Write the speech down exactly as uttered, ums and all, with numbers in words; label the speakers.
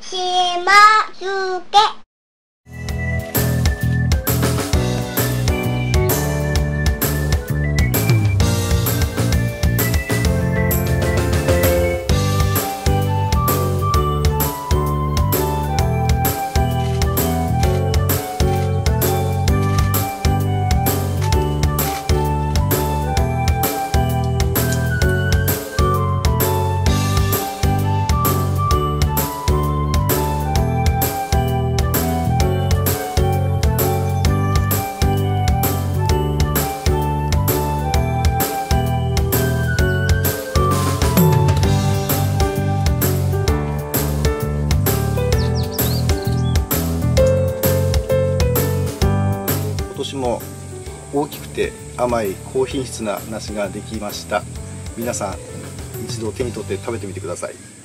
Speaker 1: しますけ。
Speaker 2: 今年も大きくて甘い高品質な梨ができました。皆さん一度手に取って食べてみてください。